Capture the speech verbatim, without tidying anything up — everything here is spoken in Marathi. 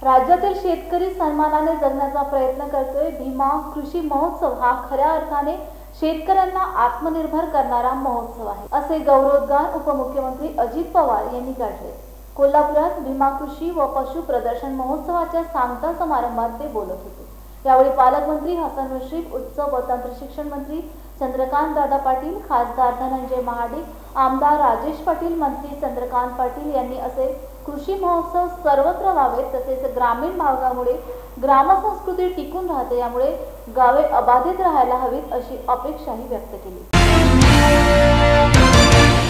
राज्यातील शेतकरी सन्मानाने जगण्याचा प्रयत्न करतोय। भीमा कृषी महोत्सव हा खऱ्या अर्थाने शेतकऱ्यांना आत्मनिर्भर करणारा महोत्सव आहे, असे गौरवोद्गार उपमुख्यमंत्री अजित पवार यांनी काढले। कोल्हापुरात भीमा कृषी व पशु प्रदर्शन महोत्सवाच्या सांगता समारंभात ते बोलत होते। यावेळी पालकमंत्री हसन मुश्रीफ, उच्च व तंत्र शिक्षण मंत्री चंद्रकांत दादा पाटील, खासदार धनंजय महाडिक, आमदार राजेश पाटील, मंत्री चंद्रकांत पाटील यांनी असे कृषी महोत्सव सर्वत्र व्हावेत, तसेच ग्रामीण भागामुळे ग्रामसंस्कृती टिकून राहते, यामुळे गावे अबाधित राहायला हवीत अशी अपेक्षाही व्यक्त केली।